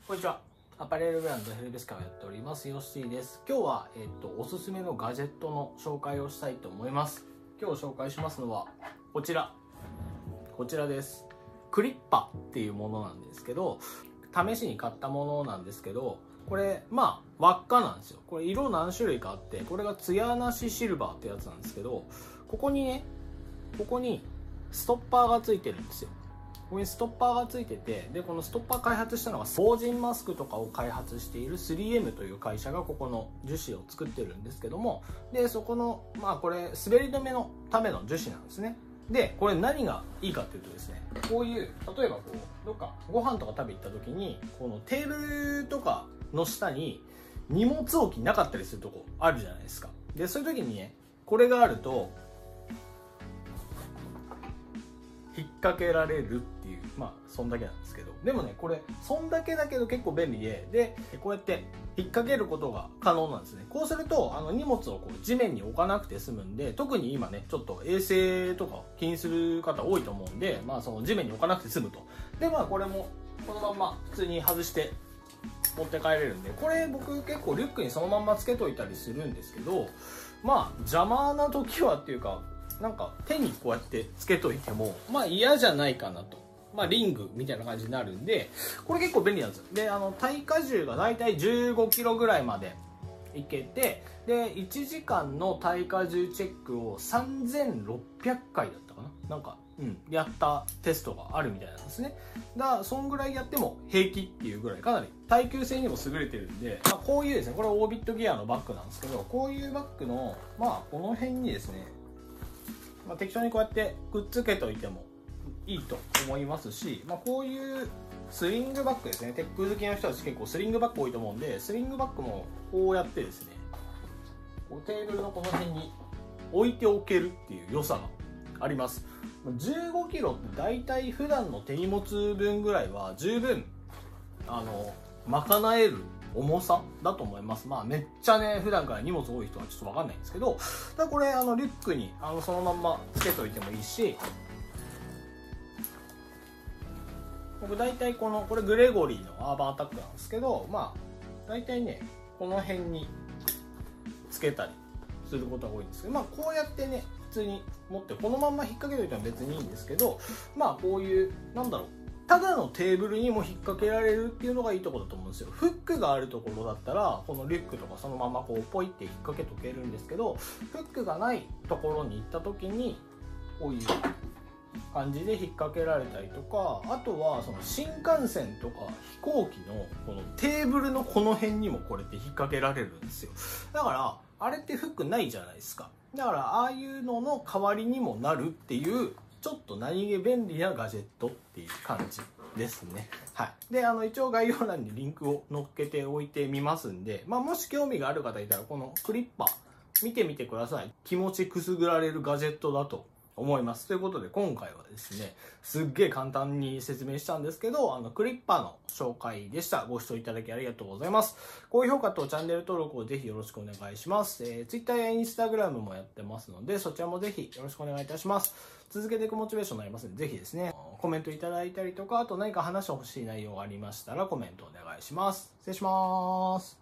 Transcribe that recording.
こんにちは。アパレルブランドヘルベスカをやっておりますヨッシーです。今日は、おすすめのガジェットの紹介をしたいと思います。今日紹介しますのはこちらです。クリッパっていうものなんですけど、試しに買ったものなんですけど、これ輪っかなんですよ。これ色何種類かあって、これがツヤなしシルバーってやつなんですけど、ここにストッパーがついてるんですよ。ここにストッパーがついてて、でこのストッパー開発したのが防塵マスクとかを開発している 3M という会社がここの樹脂を作ってるんですけども、でそこのこれ滑り止めのための樹脂なんですね。でこれ何がいいかっていうとですね、こういう例えばどっかご飯とか食べ行った時にこのテーブルとかの下に荷物置きなかったりするとこあるじゃないですか。でそういう時にね、これがあると引っ掛けられるっていう、そんだけなんですけど、でもねこれそんだけだけど結構便利でこうやって引っ掛けることが可能なんですね。こうすると荷物を地面に置かなくて済むんで、特に今ねちょっと衛生とか気にする方多いと思うんで、その地面に置かなくて済むと。でこれもこのまんま普通に外して持って帰れるんで、これ僕結構リュックにそのまんまつけといたりするんですけど、邪魔な時はっていうか、なんか手にこうやってつけといても嫌じゃないかなと、リングみたいな感じになるんで、これ結構便利なんですよ。で耐荷重がだいたい15キロぐらいまでいけて、で1時間の耐荷重チェックを3600回だったかな、やったテストがあるみたいなんですね。そんぐらいやっても平気っていうぐらいかなり耐久性にも優れてるんで、こういうですね、これはオービットギアのバッグなんですけど、こういうバッグのこの辺にですね、適当にこうやってくっつけといてもいいと思いますし、こういうスリングバッグですね、テック好きの人たち結構スリングバッグ多いと思うんで、スリングバッグもこうやってですね、テーブルのこの辺に置いておけるっていう良さがあります。15キロって大体普段の手荷物分ぐらいは十分賄える重さだと思います。めっちゃね普段から荷物多い人はちょっと分かんないんですけど、これリュックにそのまんまつけといてもいいし、僕大体これグレゴリーのアーバンアタックなんですけど、大体ねこの辺につけたりすることが多いんですけど、こうやってね普通に持ってこのまんま引っ掛けといても別にいいんですけど、こういうただのテーブルにも引っ掛けられるっていうのがいいところだと思うんですよ。フックがあるところだったらこのリュックとかそのままポイって引っ掛けとけるんですけど、フックがないところに行った時にこういう感じで引っ掛けられたりとか、あとはその新幹線とか飛行機のこのテーブルのこの辺にもこれって引っ掛けられるんですよ。だからあれってフックないじゃないですか。だからああいうのの代わりにもなるっていう、ちょっと何気便利なガジェットっていう感じですね。で一応概要欄にリンクを載っけておいてみますんで、もし興味がある方いたらこのクリッパ見てみてください。気持ちくすぐられるガジェットだと思います。ということで今回はですね、すっげえ簡単に説明したんですけど、クリッパの紹介でした。ご視聴いただきありがとうございます。高評価とチャンネル登録をぜひよろしくお願いします。Twitter や Instagram もやってますので、そちらもぜひよろしくお願いいたします。続けていくモチベーションになりますので、ぜひですね、コメントいただいたりとか、あと何か話してほしい内容がありましたらコメントお願いします。失礼します。